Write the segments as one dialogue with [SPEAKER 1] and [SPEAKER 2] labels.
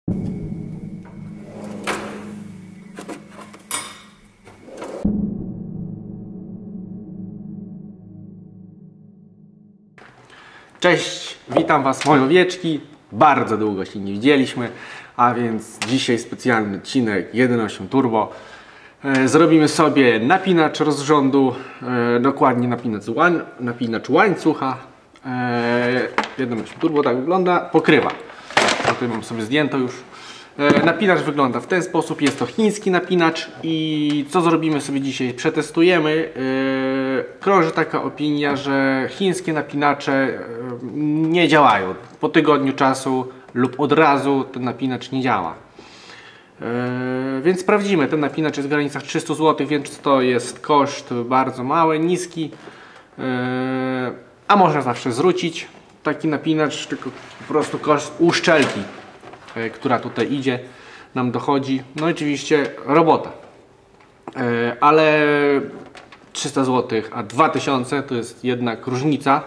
[SPEAKER 1] Cześć, witam Was moje owieczki. Bardzo długo się nie widzieliśmy, a więc dzisiaj specjalny odcinek 1.8 Turbo. Zrobimy sobie napinacz rozrządu, dokładnie napinacz łańcucha. 1.8 Turbo, tak wygląda. Pokrywa. Tutaj mam sobie zdjęto już. Napinacz wygląda w ten sposób, jest to chiński napinacz i co zrobimy sobie dzisiaj? Przetestujemy. Krąży taka opinia, że chińskie napinacze nie działają. Po tygodniu czasu lub od razu ten napinacz nie działa. Więc sprawdzimy. Ten napinacz jest w granicach 300 zł, więc to jest koszt bardzo mały, niski. A można zawsze zwrócić taki napinacz, tylko po prostu koszt uszczelki, która tutaj idzie, nam dochodzi. No i oczywiście robota. Ale 300 zł, a 2000 to jest jednak różnica.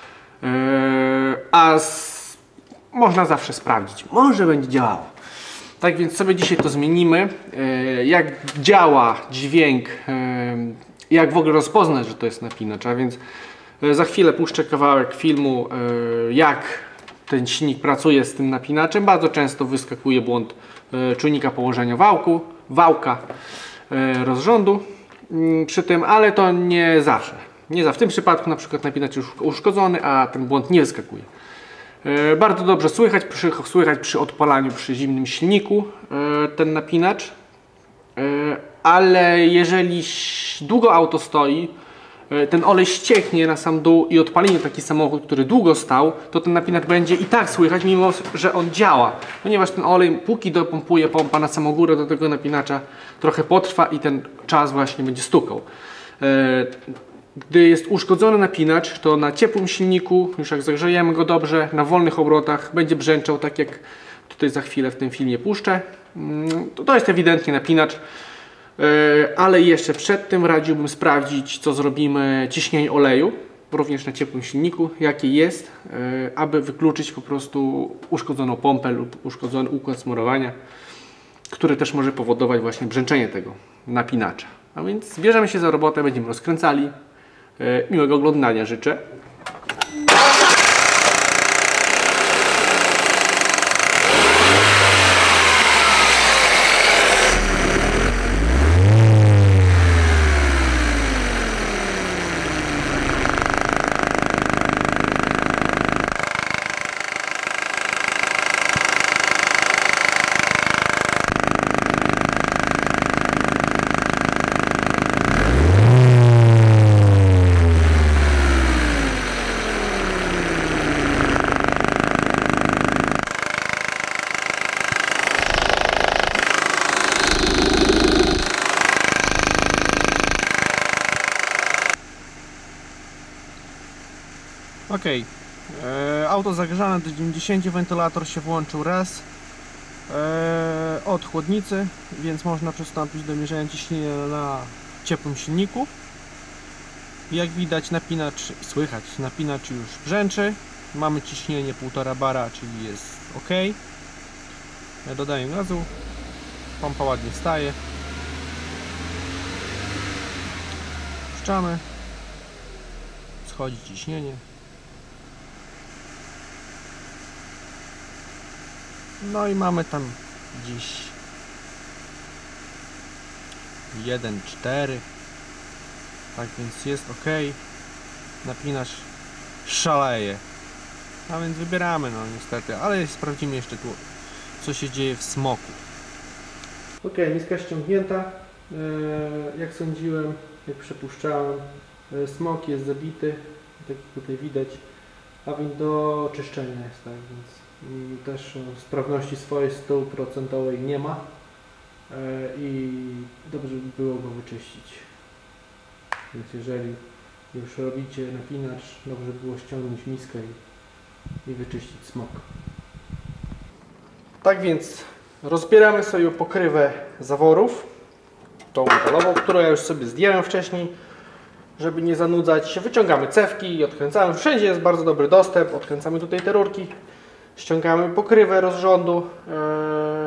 [SPEAKER 1] Można zawsze sprawdzić. Może będzie działało. Tak więc sobie dzisiaj to zmienimy. Jak działa dźwięk, jak w ogóle rozpoznać, że to jest napinacz. A więc za chwilę puszczę kawałek filmu, jak ten silnik pracuje z tym napinaczem. Bardzo często wyskakuje błąd czujnika położenia wałka rozrządu przy tym, ale to nie zawsze. W tym przypadku na przykład napinacz już uszkodzony, a ten błąd nie wyskakuje. Bardzo dobrze słychać przy odpalaniu przy zimnym silniku ten napinacz, ale jeżeli długo auto stoi, ten olej ścieknie na sam dół i odpalimy taki samochód, który długo stał, to ten napinacz będzie i tak słychać, mimo że on działa. Ponieważ ten olej, póki dopompuje pompa na samą górę do tego napinacza, trochę potrwa i ten czas właśnie będzie stukał. Gdy jest uszkodzony napinacz, to na ciepłym silniku, już jak zagrzejemy go dobrze, na wolnych obrotach, będzie brzęczał, tak jak tutaj za chwilę w tym filmie puszczę. To jest ewidentnie napinacz. Ale jeszcze przed tym radziłbym sprawdzić, co zrobimy, ciśnienie oleju, również na ciepłym silniku, jakie jest, aby wykluczyć po prostu uszkodzoną pompę lub uszkodzony układ smurowania, który też może powodować właśnie brzęczenie tego napinacza. A więc bierzemy się za robotę, będziemy rozkręcali. Miłego oglądania życzę. Ok, auto zagrzane do 90, wentylator się włączył raz od chłodnicy, więc można przystąpić do mierzenia ciśnienia na ciepłym silniku. Jak widać, słychać, napinacz już brzęczy. Mamy ciśnienie 1,5 bara, czyli jest ok. Dodaję gazu, pompa ładnie staje. Puszczamy, schodzi ciśnienie. No i mamy tam gdzieś 1,4. Tak więc jest ok. Napinacz szaleje. A więc wybieramy, no niestety. Ale sprawdzimy jeszcze tu, co się dzieje w smoku. Ok, miska ściągnięta. Jak sądziłem, jak przepuszczałem, smok jest zabity. Tak jak tutaj widać. A więc do czyszczenia jest, tak więc też sprawności swojej 100% nie ma i dobrze by było go wyczyścić. Więc jeżeli już robicie napinacz, dobrze by było ściągnąć miskę i wyczyścić smok. Tak więc rozbieramy sobie pokrywę zaworów, tą metalową, którą ja już sobie zdjąłem wcześniej, żeby nie zanudzać się. Wyciągamy cewki i odkręcamy. Wszędzie jest bardzo dobry dostęp. Odkręcamy tutaj te rurki. Ściągamy pokrywę rozrządu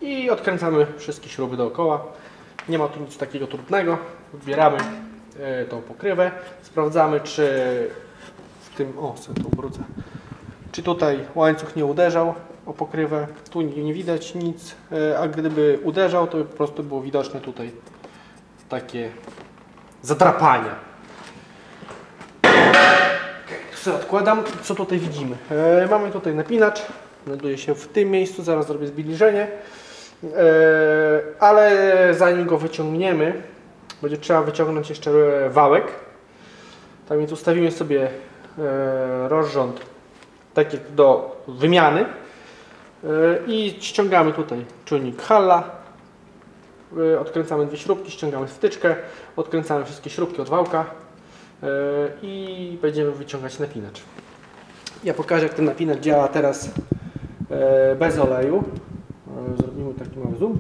[SPEAKER 1] i odkręcamy wszystkie śruby dookoła. Nie ma tu nic takiego trudnego. Wybieramy tą pokrywę, sprawdzamy, czy w tym, sobie to obrócę, czy tutaj łańcuch nie uderzał o pokrywę. Tu nie widać nic, a gdyby uderzał, to by po prostu było widoczne tutaj takie zadrapania. Tu sobie odkładam. Co tutaj widzimy? Mamy tutaj napinacz, znajduje się w tym miejscu, zaraz zrobię zbliżenie, ale zanim go wyciągniemy, będzie trzeba wyciągnąć jeszcze wałek. Tak więc ustawimy sobie rozrząd tak jak do wymiany i ściągamy tutaj czujnik Halla, odkręcamy dwie śrubki, ściągamy wtyczkę, odkręcamy wszystkie śrubki od wałka i będziemy wyciągać napinacz. Ja pokażę, jak ten napinacz działa teraz bez oleju. Zrobimy taki mały zoom.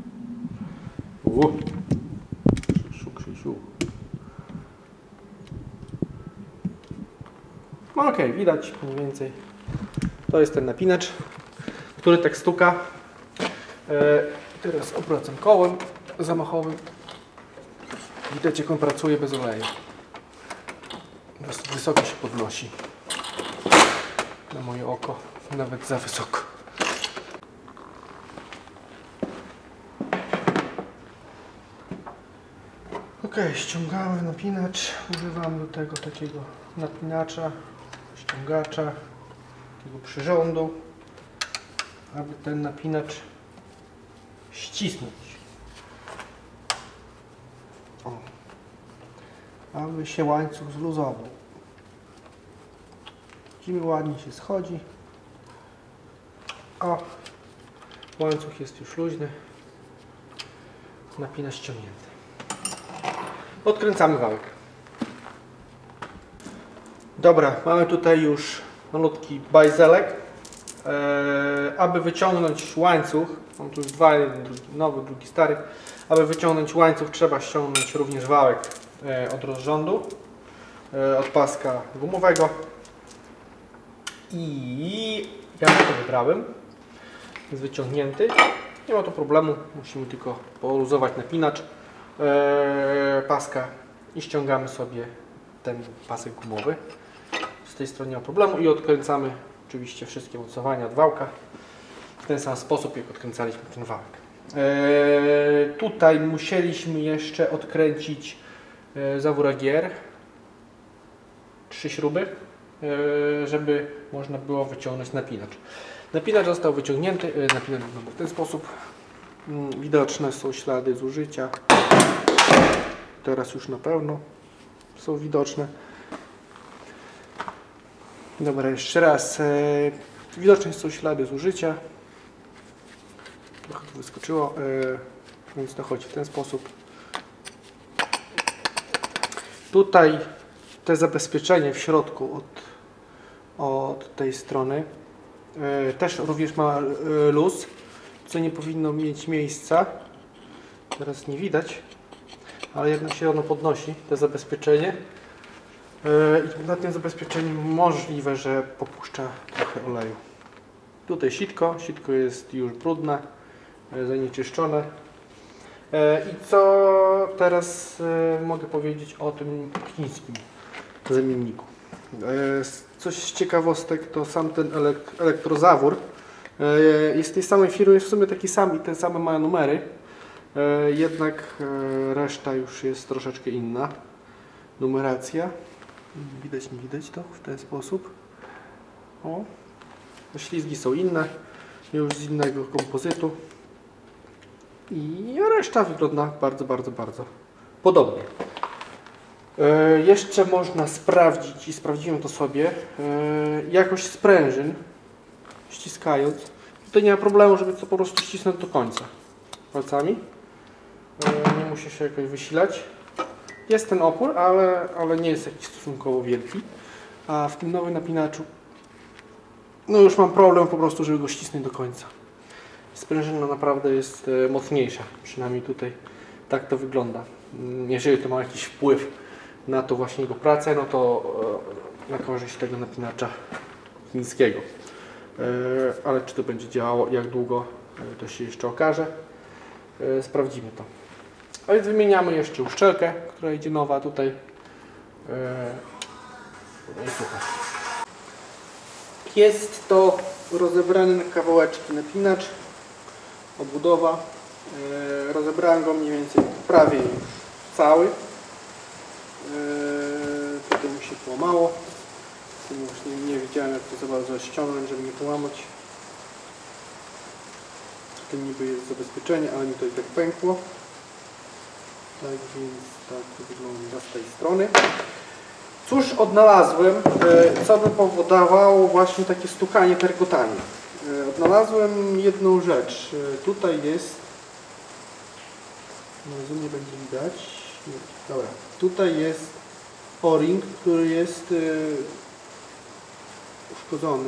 [SPEAKER 1] No ok, widać mniej więcej. To jest ten napinacz, który tak stuka. Teraz obracam kołem zamachowym. Widać, jak on pracuje bez oleju. Dosyć wysoko się podnosi. Na moje oko nawet za wysoko. Ok, ściągamy napinacz. Używam do tego takiego napinacza, ściągacza, takiego przyrządu, aby ten napinacz ścisnąć. Aby się łańcuch zluzował. Widzimy, ładnie się schodzi. Łańcuch jest już luźny. Napinacz ściągnięty. Odkręcamy wałek. Dobra, mamy tutaj już malutki bajzelek. Aby wyciągnąć łańcuch, mam tu już dwa, jeden drugi nowy, drugi stary. Aby wyciągnąć łańcuch, trzeba ściągnąć również wałek od rozrządu, od paska gumowego. I ja to wybrałem. Jest wyciągnięty. Nie ma tu problemu, musimy tylko poluzować napinacz paska i ściągamy sobie ten pasek gumowy. Z tej strony nie ma problemu i odkręcamy oczywiście wszystkie mocowania od wałka w ten sam sposób, jak odkręcaliśmy ten wałek. Tutaj musieliśmy jeszcze odkręcić zawór gier, 3 śruby, żeby można było wyciągnąć napinacz. Napinacz został wyciągnięty, napinacz wygląda w ten sposób. Widoczne są ślady zużycia. Teraz już na pewno są widoczne. Dobra, jeszcze raz. Widoczne są ślady zużycia. Trochę to wyskoczyło, więc to chodzi w ten sposób. Tutaj te zabezpieczenie w środku od tej strony też również ma luz, co nie powinno mieć miejsca. Teraz nie widać, ale jednak się ono podnosi, to zabezpieczenie. I na tym zabezpieczeniu możliwe, że popuszcza trochę oleju. Tutaj sitko jest już brudne, zanieczyszczone. I co teraz mogę powiedzieć o tym chińskim zamienniku? Coś z ciekawostek to sam ten elektrozawór jest tej samej firmy, w sumie taki sam i te same mają numery, jednak reszta już jest troszeczkę inna numeracja. Widać, nie widać to w ten sposób. Ślizgi są inne, już z innego kompozytu i reszta wygląda bardzo podobnie. Jeszcze można sprawdzić i sprawdziłem to sobie jakość sprężyn, ściskając. Tutaj nie ma problemu, żeby to po prostu ścisnąć do końca palcami. Nie musi się jakoś wysilać. Jest ten opór, ale nie jest jakiś stosunkowo wielki. A w tym nowym napinaczu no już mam problem po prostu, żeby go ścisnąć do końca. Sprężyna naprawdę jest mocniejsza, przynajmniej tutaj tak to wygląda. Jeżeli to ma jakiś wpływ na to właśnie jego pracę, no to na korzyść tego napinacza chińskiego. Ale czy to będzie działało, jak długo, to się jeszcze okaże. Sprawdzimy to. A więc wymieniamy jeszcze uszczelkę, która idzie nowa tutaj. Super. Jest to rozebrany na kawałeczki napinacz, obudowa. Rozebrałem go mniej więcej prawie już cały. Tutaj mi się połamało. Właśnie nie wiedziałem, jak to za bardzo ściągnąć, żeby nie połamać. Tutaj niby jest zabezpieczenie, ale mi to i tak pękło. Tak więc tak to wygląda z tej strony. Cóż odnalazłem, co by powodowało właśnie takie stukanie, tergotanie. Odnalazłem jedną rzecz. Tutaj jest, no nie będzie widać. Dobra. Tutaj jest o-ring, który jest uszkodzony,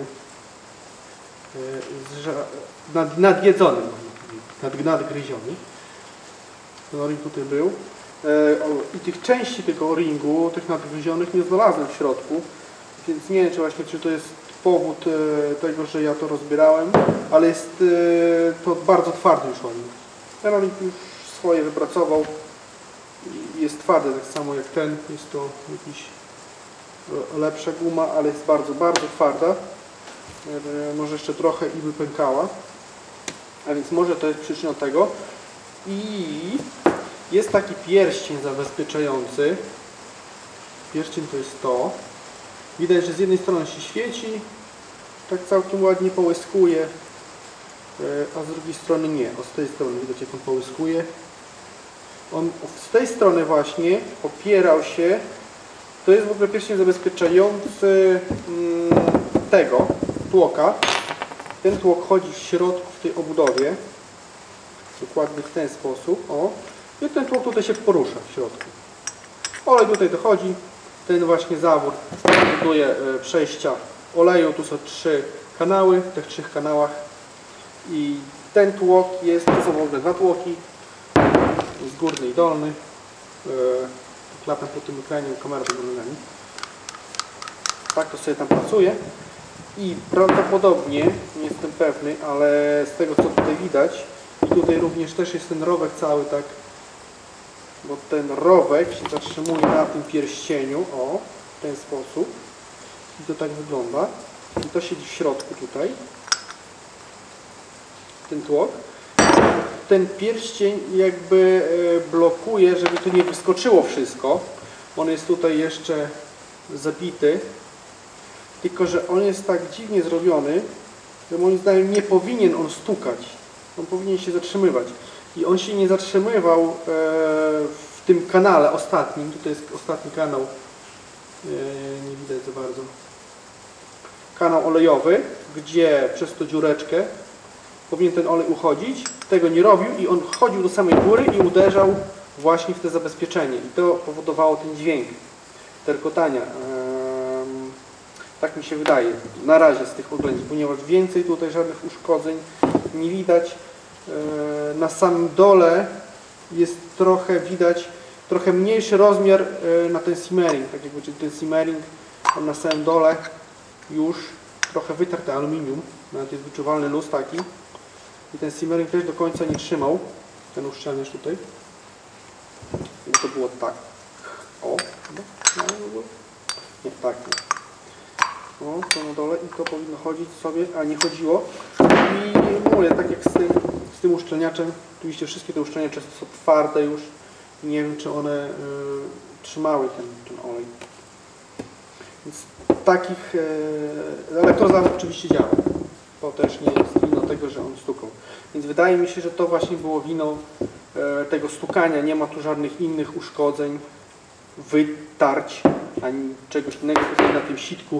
[SPEAKER 1] nadjedzony, nadgryziony. Ten o-ring tutaj był. I tych części tego o-ringu, tych nadgryzionych, nie znalazłem w środku, więc nie wiem, czy to jest powód tego, że ja to rozbierałem, ale jest to bardzo twardy już o-ring. Ten o-ring już swoje wypracował i jest twardy, tak samo jak ten. Jest to jakiś lepsza guma, ale jest bardzo, bardzo twarda. Może jeszcze trochę i by pękała, a więc może to jest przyczyną tego. I jest taki pierścień zabezpieczający. Pierścień to jest to. Widać, że z jednej strony się świeci, tak całkiem ładnie połyskuje, a z drugiej strony nie. O, z tej strony widać, jak on połyskuje. On z tej strony właśnie opierał się. To jest w ogóle pierścień zabezpieczający tego tłoka. Ten tłok chodzi w środku w tej obudowie. Dokładnie w ten sposób. O. I ten tłok tutaj się porusza w środku. Olej tutaj dochodzi. Ten właśnie zawór powoduje przejścia oleju. Tu są 3 kanały. W tych 3 kanałach. I ten tłok jest, to są w ogóle 2 tłoki. Jest górny i dolny. Klapem po tym ekranie, kamera tego nogami. Tak to sobie tam pracuje. I prawdopodobnie, nie jestem pewny, ale z tego co tutaj widać, i tutaj również też jest ten rowek cały tak, bo ten rowek się zatrzymuje na tym pierścieniu, o, w ten sposób. I to tak wygląda. I to siedzi w środku tutaj. Ten tłok. Ten pierścień jakby blokuje, żeby tu nie wyskoczyło wszystko. On jest tutaj jeszcze zabity. Tylko że on jest tak dziwnie zrobiony, że moim zdaniem nie powinien on stukać. On powinien się zatrzymywać. I on się nie zatrzymywał w tym kanale ostatnim. Tutaj jest ostatni kanał. Nie widać za bardzo. Kanał olejowy, gdzie przez tą dziureczkę powinien ten olej uchodzić. Tego nie robił i on chodził do samej góry i uderzał właśnie w te zabezpieczenie. I to powodowało ten dźwięk terkotania. Tak mi się wydaje, na razie z tych oględzin, ponieważ więcej tutaj żadnych uszkodzeń nie widać. Na samym dole jest trochę widać, trochę mniejszy rozmiar na ten simmering. Tak jakby ten simmering na samym dole już trochę wytarte aluminium, nawet jest wyczuwalny luz taki. I ten simmering też do końca nie trzymał, ten uszczelniacz tutaj. I to było tak. O, nie, tak. Nie. O, to na dole i to powinno chodzić sobie, a nie chodziło. I mówię, tak jak z tym uszczelniaczem, oczywiście wszystkie te uszczelniacze są twarde już. Nie wiem, czy one trzymały ten olej. Więc takich elektrozawód oczywiście działa. To też nie jest wina tego, że on stukał. Więc wydaje mi się, że to właśnie było winą tego stukania. Nie ma tu żadnych innych uszkodzeń, wytarć, ani czegoś innego. Tutaj na tym sitku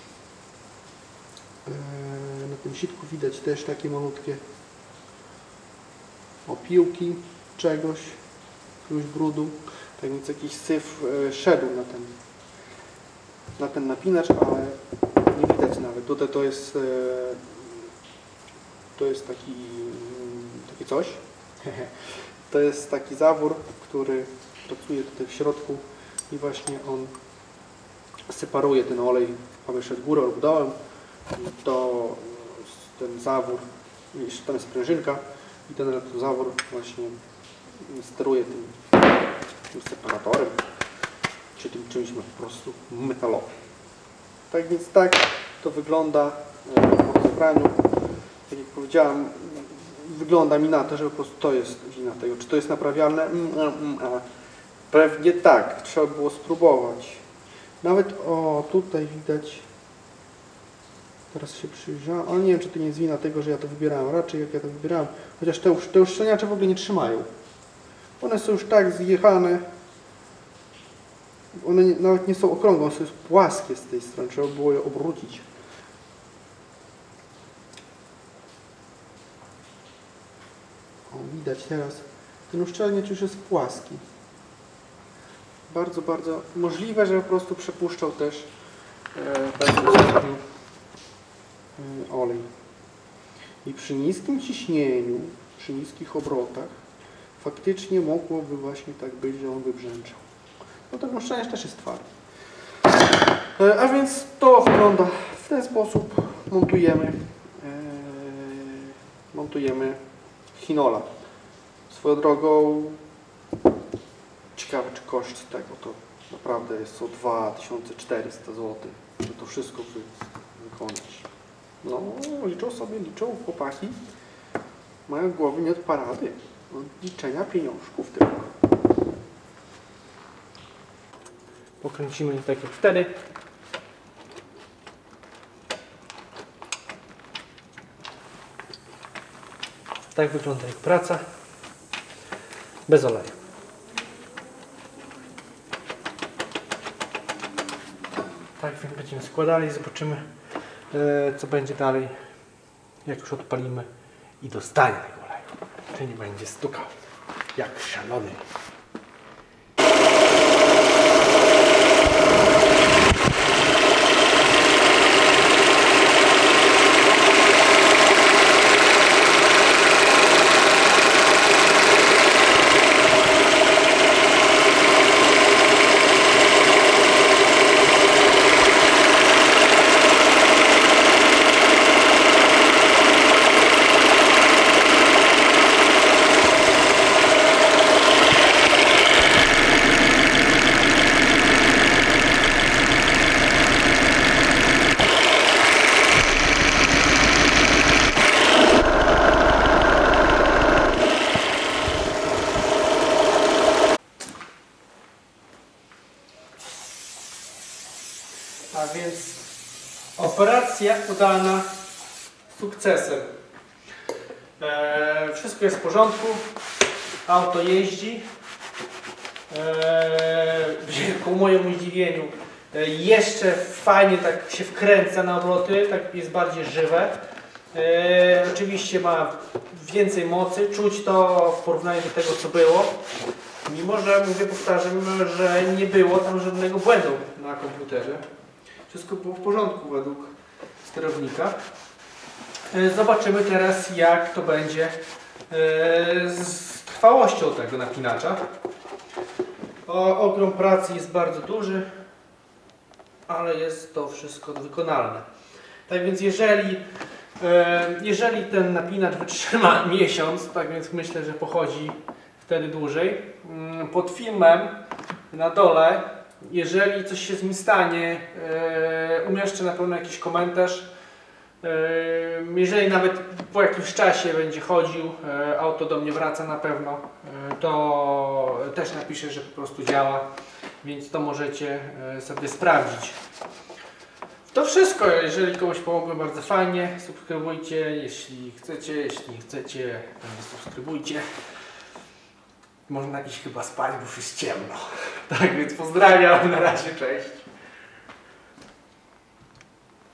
[SPEAKER 1] widać też takie malutkie opiłki czegoś, jakiegoś brudu. Tak więc jakiś syf szedł na ten napinacz, ale nie widać nawet. Tutaj to jest takie coś. To jest taki zawór, który pracuje tutaj w środku i właśnie on separuje ten olej, aby szedł górą lub dołem. To ten zawór jeszcze tam jest sprężynka i ten elektrozawór właśnie steruje tym separatorem, czy tym czymś po prostu metalowym. Tak więc tak to wygląda po rozebraniu. Tak jak powiedziałem, wygląda mi na to, że po prostu to jest wina tego. Czy to jest naprawialne? Pewnie tak. Trzeba było spróbować. Nawet tutaj widać, teraz się przyjrzałem, ale nie wiem, czy to nie jest wina tego, że ja to wybierałem. Raczej jak ja to wybierałem. Chociaż te uszczelniacze w ogóle nie trzymają. One są już tak zjechane. One nawet nie są okrągłe, one są płaskie z tej strony. Trzeba było je obrócić. Widać teraz, ten uszczelniacz już jest płaski. Bardzo, bardzo możliwe, że po prostu przepuszczał też olej. I przy niskim ciśnieniu, przy niskich obrotach faktycznie mogłoby właśnie tak być, że on by brzęczał. No ten uszczelniacz też jest twardy. A więc to wygląda w ten sposób. Montujemy Hinola. Swoją drogą ciekawe, czy koszt tego to naprawdę jest o 2400 zł, żeby to wszystko wykonać. No, liczą chłopaki. Mają głowy nie od parady, od liczenia pieniążków tylko. Pokręcimy tak jak wtedy. Tak wygląda ich praca. Bez oleju. Tak więc będziemy składali, zobaczymy co będzie dalej, jak już odpalimy i dostanie tego oleju. Czy nie będzie stukał jak szalony. A więc operacja udana sukcesem. Wszystko jest w porządku. Auto jeździ. Ku mojemu zdziwieniu jeszcze fajnie tak się wkręca na obroty, tak jest bardziej żywe. Oczywiście ma więcej mocy, czuć to w porównaniu do tego, co było. Mimo że, powtarzam, że nie było tam żadnego błędu na komputerze. Wszystko było w porządku według sterownika. Zobaczymy teraz, jak to będzie z trwałością tego napinacza. Ogrom pracy jest bardzo duży, ale jest to wszystko wykonalne. Tak więc jeżeli ten napinacz wytrzyma miesiąc, tak więc myślę, że pochodzi wtedy dłużej. Pod filmem na dole, jeżeli coś się z nim stanie, umieszczę na pewno jakiś komentarz. Jeżeli nawet po jakimś czasie będzie chodził, auto do mnie wraca na pewno, to też napiszę, że po prostu działa, więc to możecie sobie sprawdzić. To wszystko, jeżeli komuś pomogłem, bardzo fajnie. Subskrybujcie, jeśli chcecie, jeśli nie chcecie, to nie subskrybujcie. Można iść chyba spać, bo już jest ciemno. Tak więc pozdrawiam, na razie, cześć.